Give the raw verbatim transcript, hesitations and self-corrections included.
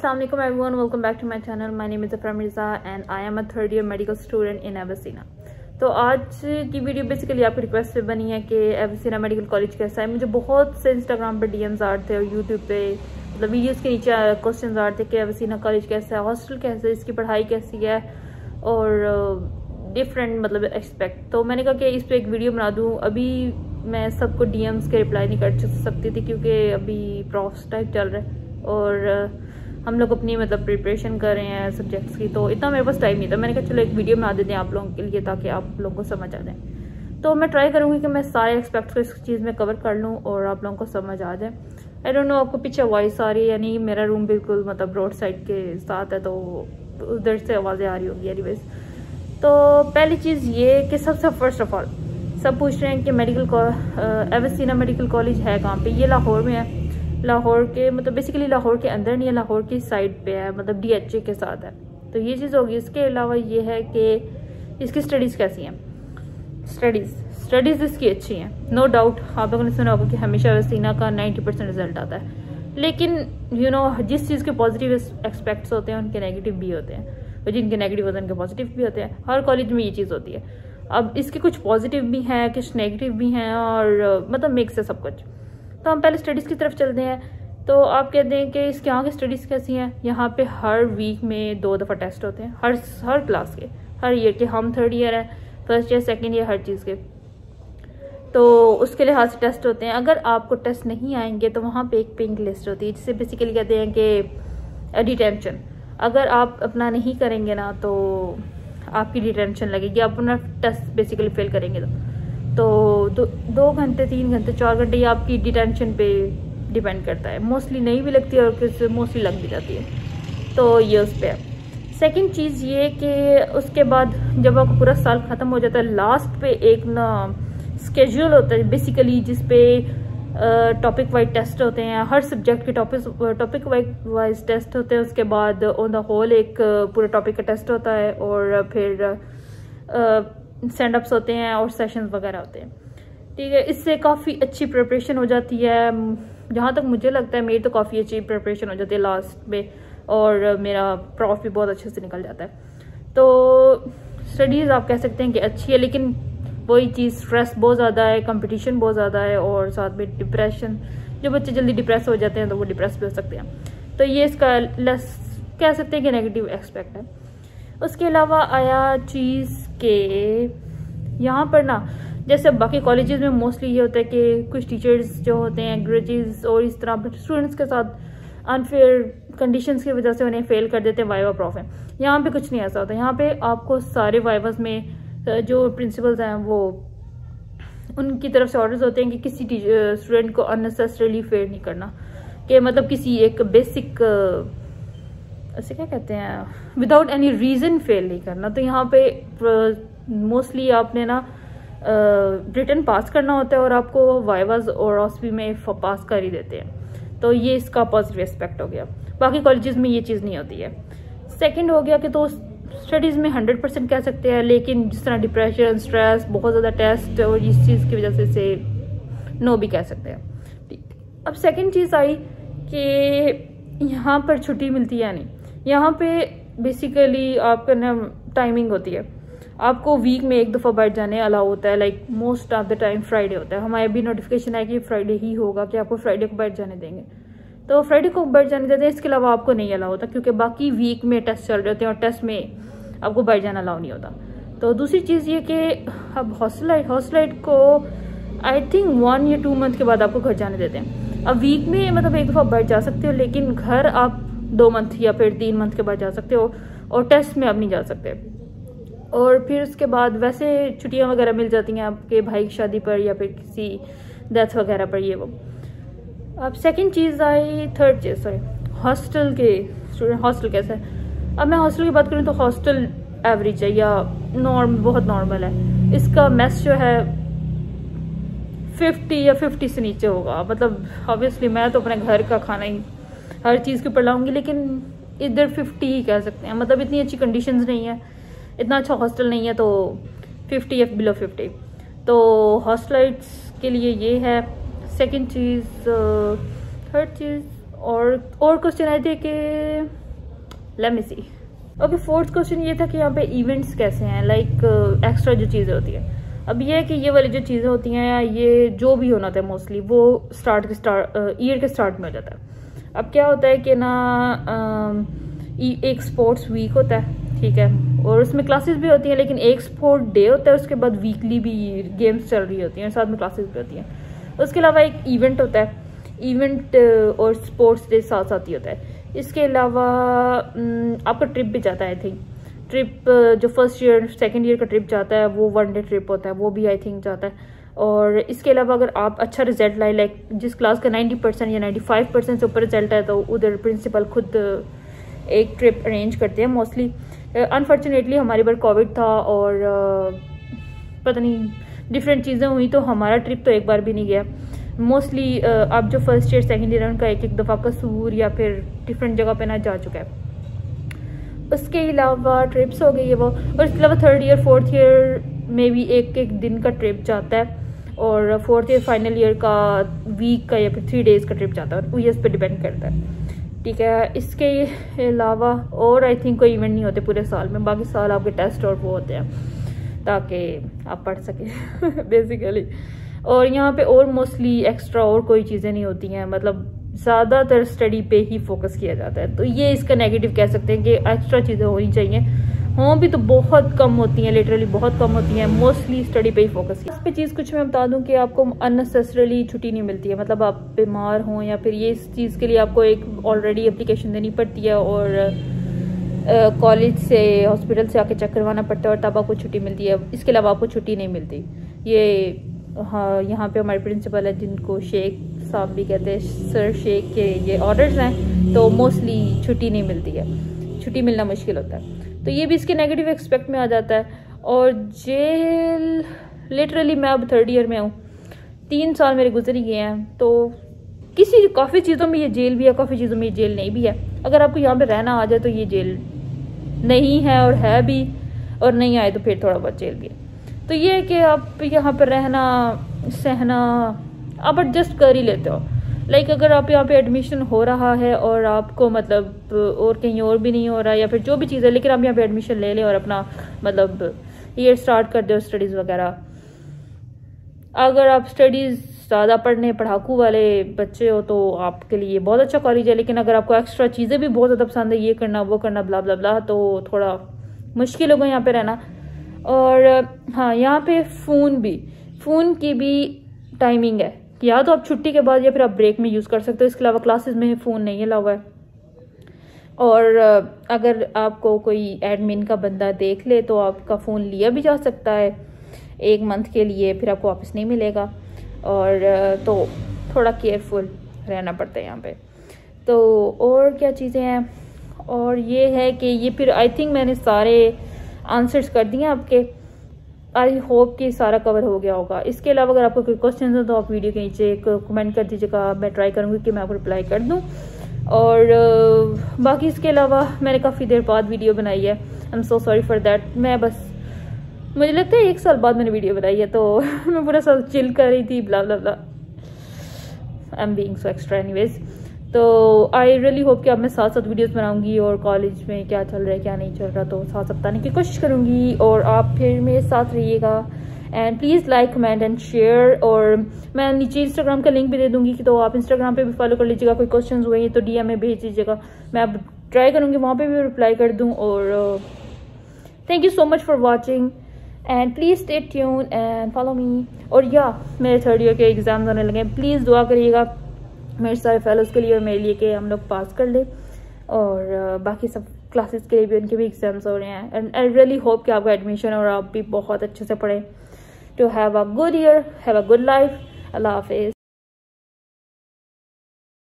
Assalamu alaikum everyone, welcome back to my channel. My name is Afra Mirza and I am a third year medical student in Avicenna. तो आज की video basically आपकी request पे बनी है कि एविसिना medical college कैसा है। मुझे बहुत से इंस्टाग्राम पे डीएम्स आ रहे थे और यूट्यूब पे मतलब वीडियोस के नीचे क्वेश्चंस आ रहे थे कि एविसिना कॉलेज कैसा है, हॉस्टल कैसा है, इसकी पढ़ाई कैसी है और डिफरेंट मतलब एक्सपेक्ट। तो मैंने कहा कि इस पर एक वीडियो बना दूँ। अभी मैं सबको डीएम्स के रिप्लाई नहीं कर सकती थी क्योंकि अभी प्रॉफ्स टाइप चल रहा है और हम लोग अपनी मतलब प्रिपरेशन कर रहे हैं सब्जेक्ट्स की, तो इतना मेरे पास टाइम नहीं था। मैंने कहा चलो एक वीडियो बना देते हैं आप लोगों के लिए ताकि आप लोगों को समझ आ जाए। तो मैं ट्राई करूँगी कि मैं सारे एक्सपेक्ट्स को इस चीज़ में कवर कर लूँ और आप लोगों को समझ आ जाए। आई डोंट नो आपको पीछे वॉइस आ रही है या नहीं। मेरा रूम बिल्कुल मतलब रोड साइड के साथ है तो उधर से आवाज़ें आ रही होगी। एनीवेज, तो पहली चीज़ ये कि सबसे फर्स्ट ऑफ ऑल सब पूछ रहे हैं कि मेडिकल एविसिना मेडिकल कॉलेज है कहाँ पे। ये लाहौर में है। लाहौर के मतलब बेसिकली लाहौर के अंदर नहीं है, लाहौर की साइड पे है, मतलब डीएचए के साथ है। तो ये चीज़ होगी। इसके अलावा ये है कि इसकी स्टडीज़ कैसी हैं। स्टडीज़ स्टडीज़ इसकी अच्छी हैं, नो डाउट। आप लोगों ने सुना होगा कि हमेशा एविसिना का नाइन्टी परसेंट रिजल्ट आता है, लेकिन यू you नो know, जिस चीज़ के पॉजिटिव एक्सपेक्ट्स होते हैं उनके नेगेटिव भी होते हैं और जिनके नेगेटिव होते हैं उनके पॉजिटिव भी होते हैं। हर कॉलेज में ये चीज़ होती है। अब इसके कुछ पॉजिटिव भी हैं, कुछ नेगेटिव भी हैं और मतलब मिक्स है सब कुछ। तो हम पहले स्टडीज़ की तरफ चलते हैं। तो आप कहते हैं कि इसके यहाँ की स्टडीज़ कैसी हैं। यहाँ पे हर वीक में दो दफ़ा टेस्ट होते हैं, हर हर क्लास के, हर ईयर के। हम थर्ड ईयर है, फर्स्ट ईयर, सेकंड ईयर, हर चीज़ के। तो उसके लिहाज से टेस्ट होते हैं। अगर आपको टेस्ट नहीं आएंगे तो वहाँ पे एक पिंक लिस्ट होती है जिसे बेसिकली कहते हैं कि डिटेंशन। अगर आप अपना नहीं करेंगे ना तो आपकी डिटेंशन लगेगी। आप अपना टेस्ट बेसिकली फेल करेंगे तो तो दो दो घंटे तीन घंटे चार घंटे ये आपकी डिटेंशन पे डिपेंड करता है। मोस्टली नहीं भी लगती है और किस मोस्टली लग भी जाती है। तो ये उस पर है। सेकंड चीज़ ये कि उसके बाद जब आपका पूरा साल ख़त्म हो जाता है, लास्ट पे एक ना स्केड्यूल होता है बेसिकली जिस पे टॉपिक वाइज टेस्ट होते हैं। हर सब्जेक्ट के टॉपिक टॉपिक वाइज टेस्ट होते हैं। उसके बाद ऑन द होल एक पूरे टॉपिक का टेस्ट होता है और फिर स्टैंड अप्स होते हैं और सेशंस वगैरह होते हैं। ठीक है, इससे काफ़ी अच्छी प्रिपरेशन हो जाती है। जहाँ तक मुझे लगता है मेरी तो काफ़ी अच्छी प्रिपरेशन हो जाती है लास्ट में और मेरा प्रॉफ भी बहुत अच्छे से निकल जाता है। तो स्टडीज़ आप कह सकते हैं कि अच्छी है, लेकिन वही चीज़ स्ट्रेस बहुत ज़्यादा है, कंपटीशन बहुत ज़्यादा है और साथ में डिप्रेशन। जो बच्चे जल्दी डिप्रेस हो जाते हैं तो वो डिप्रेस भी हो सकते हैं। तो ये इसका लेस कह सकते हैं कि नेगेटिव एस्पेक्ट है। उसके अलावा आया चीज़ के यहाँ पर ना जैसे बाकी कॉलेजेस में मोस्टली ये होता है कि कुछ टीचर्स जो होते हैं ग्रेजेस और इस तरह स्टूडेंट्स के साथ अनफेयर कंडीशंस की वजह से उन्हें फेल कर देते हैं वाइवा प्रॉफ है। यहाँ पे कुछ नहीं ऐसा होता। यहाँ पे आपको सारे वाइवास में जो प्रिंसिपल्स हैं वो उनकी तरफ से ऑर्डर्स होते हैं कि किसी स्टूडेंट को अननेसेसरीली फेल नहीं करना, कि मतलब किसी एक बेसिक ऐसे क्या कहते हैं विदाउट एनी रीज़न फेल नहीं करना। तो यहाँ पे मोस्टली आपने ना रिटर्न पास करना होता है और आपको वाइवाज और ऑस्पी में पास कर ही देते हैं। तो ये इसका पॉजिटिव एस्पेक्ट हो गया। बाकी कॉलेजेस में ये चीज़ नहीं होती है। सेकंड हो गया कि तो स्टडीज़ में हंड्रेड परसेंट कह सकते हैं, लेकिन जिस तरह डिप्रेशन, स्ट्रेस, बहुत ज़्यादा टेस्ट और इस चीज़ की वजह से इसे नो भी कह सकते हैं। अब सेकेंड चीज़ आई कि यहाँ पर छुट्टी मिलती है नहीं। यहाँ पे बेसिकली आपका ना टाइमिंग होती है। आपको वीक में एक दफ़ा बैठ जाने अलाउ होता है, like most of the time Friday होता है। हमारे भी नोटिफिकेशन है कि फ्राइडे ही होगा कि आपको फ्राइडे को बैठ जाने देंगे, तो फ्राइडे को बैठ जाने देते हैं। इसके अलावा आपको नहीं अलाउ होता क्योंकि बाकी वीक में टेस्ट चल रहे होते हैं और टेस्ट में आपको बैठ जाना अलाउ नहीं होता। तो दूसरी चीज़ ये कि अब हॉस्टलाइट हॉस्टलाइट को आई थिंक वन या टू मंथ के बाद आपको घर जाने देते हैं। अब वीक में मतलब एक दफ़ा बैठ जा सकते हो, लेकिन घर आप दो मंथ या फिर तीन मंथ के बाद जा सकते हो और टेस्ट में आप नहीं जा सकते। और फिर उसके बाद वैसे छुट्टियां वगैरह मिल जाती हैं आपके भाई की शादी पर या फिर किसी डेथ वगैरह पर, ये वो। अब सेकंड चीज़ आई थर्ड चीज़ सॉरी हॉस्टल के स्टूडेंट हॉस्टल कैसा है। अब मैं हॉस्टल की बात करूँ तो हॉस्टल एवरेज है या नॉर्म बहुत नॉर्मल है। इसका मेस जो है फिफ्टी या फिफ्टी से नीचे होगा। मतलब ऑब्वियसली मैं तो अपने घर का खाना ही हर चीज़ के ऊपर लाऊंगी, लेकिन इधर फिफ्टी ही कह सकते हैं। मतलब इतनी अच्छी कंडीशंस नहीं है, इतना अच्छा हॉस्टल नहीं है, तो फिफ्टी या बिलो फिफ्टी। तो हॉस्टलाइट्स के लिए ये है। सेकंड चीज़ थर्ड चीज़ और और क्वेश्चन आए थे कि let me see. Okay, fourth question ये था कि यहाँ पे इवेंट्स कैसे हैं, लाइक एक्स्ट्रा जो चीज़ें होती हैं। अब ये है कि ये वाली जो चीज़ें होती हैं, ये जो भी होना था मोस्टली वो स्टार्ट के स्टार्ट ईयर के स्टार्ट में हो जाता है। अब क्या होता है कि ना आ, एक स्पोर्ट्स वीक होता है, ठीक है, और उसमें क्लासेस भी होती हैं, लेकिन एक स्पोर्ट डे होता है, उसके बाद वीकली भी गेम्स चल रही होती हैं, साथ में क्लासेस भी होती हैं। उसके अलावा एक इवेंट होता है, इवेंट और स्पोर्ट्स डे साथ साथ ही होता है। इसके अलावा आपका ट्रिप भी जाता है, आई थिंक ट्रिप जो फर्स्ट ईयर सेकंड ईयर का ट्रिप जाता है वो वन डे ट्रिप होता है, वो भी आई थिंक जाता है। और इसके अलावा अगर आप अच्छा रिजल्ट लाए, लाइक जिस क्लास का नाइन्टी परसेंट या नाइन्टी फाइव परसेंट से ऊपर रिजल्ट है, तो उधर प्रिंसिपल खुद एक ट्रिप अरेंज करते हैं मोस्टली। अनफॉर्चुनेटली हमारी बार कोविड था और uh, पता नहीं डिफरेंट चीज़ें हुई, तो हमारा ट्रिप तो एक बार भी नहीं गया। मोस्टली uh, आप जो फर्स्ट ईयर सेकंड ईयर उनका एक एक दफ़ा कसूर या फिर डिफरेंट जगह पे ना जा चुका है। उसके अलावा ट्रिप्स हो गई है वो, और इसके अलावा थर्ड ईयर फोर्थ ईयर में भी एक एक दिन का ट्रिप जाता है, और फोर्थ ईयर फाइनल ईयर का वीक का या फिर थ्री डेज़ का ट्रिप जाता है, और ईयर्स पे डिपेंड करता है, ठीक है। इसके अलावा और आई थिंक कोई इवेंट नहीं होते पूरे साल में, बाकी साल आपके टेस्ट और वो होते हैं ताकि आप पढ़ सकें बेसिकली। और यहाँ पे और मोस्टली एक्स्ट्रा और कोई चीज़ें नहीं होती हैं, मतलब ज़्यादातर स्टडी पे ही फोकस किया जाता है। तो ये इसका नेगेटिव कह सकते हैं कि एक्स्ट्रा चीज़ें होनी चाहिए, हों भी तो बहुत कम होती हैं, लिटरली बहुत कम होती हैं, मोस्टली स्टडी पे ही फोकस। इस पे चीज़ कुछ मैं बता दूं कि आपको अननेसेसरली छुट्टी नहीं मिलती है, मतलब आप बीमार हों या फिर ये इस चीज़ के लिए आपको एक ऑलरेडी एप्लीकेशन देनी पड़ती है, और कॉलेज से हॉस्पिटल से आके चेक करवाना पड़ता है, और तब आपको छुट्टी मिलती है। इसके अलावा आपको छुट्टी नहीं मिलती। ये हाँ, यहाँ पे हमारे प्रिंसिपल है जिनको शेख साहब भी कहते हैं, सर शेख के ये ऑर्डर्स हैं, तो मोस्टली छुट्टी नहीं मिलती है, छुट्टी मिलना मुश्किल होता है। तो ये भी इसके नेगेटिव एक्सपेक्ट में आ जाता है। और जेल, लिटरली मैं अब थर्ड ईयर में हूँ, तीन साल मेरे गुजर ही गए हैं, तो किसी काफ़ी चीज़ों में ये जेल भी है, काफ़ी चीज़ों में ये जेल नहीं भी है। अगर आपको यहाँ पे रहना आ जाए तो ये जेल नहीं है, और है भी, और नहीं आए तो फिर थोड़ा बहुत जेल भी है। तो ये है कि आप यहाँ पर रहना सहना आप एडजस्ट कर ही लेते हो। लाइक like अगर आप यहाँ पे एडमिशन हो रहा है और आपको मतलब और कहीं और भी नहीं हो रहा है या फिर जो भी चीज़ है, लेकिन आप यहाँ पे एडमिशन ले लें और अपना मतलब ईयर स्टार्ट कर दो स्टडीज़ वगैरह। अगर आप स्टडीज़ ज़्यादा पढ़ने पढ़ाकू वाले बच्चे हो तो आपके लिए बहुत अच्छा कॉलेज है, लेकिन अगर आपको एक्स्ट्रा चीज़ें भी बहुत ज़्यादा पसंद है, ये करना वो करना ब्ला ब्ला ब्ला, तो थोड़ा मुश्किल होगा यहाँ पे रहना। और हाँ, यहाँ पे फ़ोन भी फ़ोन की भी टाइमिंग है, या तो आप छुट्टी के बाद या फिर आप ब्रेक में यूज़ कर सकते हो। इसके अलावा क्लासेस में फ़ोन नहीं अलाउ है। और अगर आपको कोई एडमिन का बंदा देख ले तो आपका फ़ोन लिया भी जा सकता है एक मंथ के लिए, फिर आपको वापस नहीं मिलेगा। और तो थोड़ा केयरफुल रहना पड़ता है यहाँ पे। तो और क्या चीज़ें हैं, और ये है कि ये फिर आई थिंक मैंने सारे आंसर्स कर दिए आपके। आई होप कि सारा कवर हो गया होगा। इसके अलावा अगर आपको कोई क्वेश्चन हो तो आप वीडियो के नीचे एक कमेंट कर दीजिएगा, मैं ट्राई करूँगी कि मैं आपको रिप्लाई कर दूँ। और बाकी इसके अलावा मैंने काफ़ी देर बाद वीडियो बनाई है, I am so sorry for that. मैं बस मुझे लगता है एक साल बाद मैंने वीडियो बनाई है, तो मैं पूरा साल चिल कर रही थी, blah blah blah, I am being so extra anyways. तो आई रियली होप कि अब मैं साथ साथ वीडियोस बनाऊंगी और कॉलेज में क्या चल रहा है क्या नहीं चल रहा तो साथ साथ बताने की कोशिश करूंगी, और आप फिर मेरे साथ रहिएगा। And please like comment and share. और मैं नीचे इंस्टाग्राम का लिंक भी दे दूंगी, तो आप इंस्टाग्राम पे भी फॉलो कर लीजिएगा। कोई क्वेश्चन हुए तो डी एम में भेज दीजिएगा, मैं अब ट्राई करूँगी वहाँ पर भी रिप्लाई कर दूँ। और thank you so much for watching and please stay tune and follow me. और या मेरे थर्ड ईयर के एग्जाम्स आने लगे, प्लीज़ दुआ करिएगा मेरे सारे फेलोज़ के लिए और मेरे लिए कि हम लोग पास कर लें। और बाकी सब क्लासेस के लिए भी उनके भी एग्जाम्स हो रहे हैं। एंड आई रियली होप कि आपका एडमिशन और आप भी बहुत अच्छे से पढ़ें to have a good year, have a good life. अल्लाह हाफिज़।